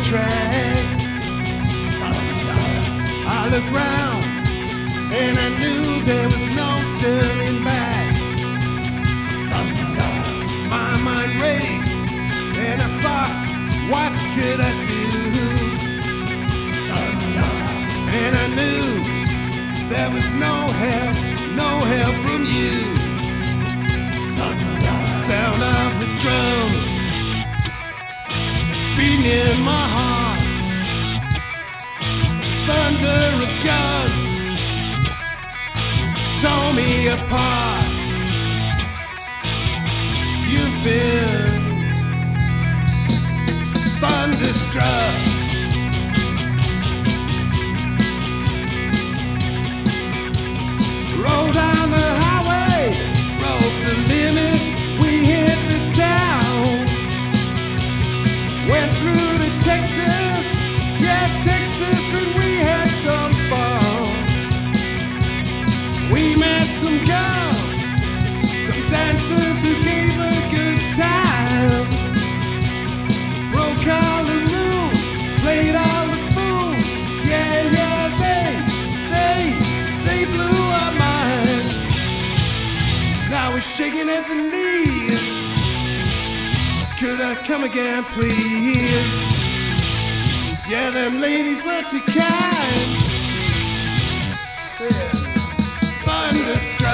track. I looked round and I knew there was no turning back. My mind raced and I thought, what could I do? And I knew there was no help from you. Sound of the drums beating in my heart, thunder of guns tore me apart. You've been thunderstruck. Roll down the highway, broke the limit, we hit the town. Went through to Texas, yeah, Texas, and we had some fun. We met some girls, some dancers who gave a good time. Broke all the rules, played all the fools, yeah, they blew our minds. Now we're shaking at the knees. Could I come again, please? Yeah, them ladies were too kind. Yeah. Thunderstruck.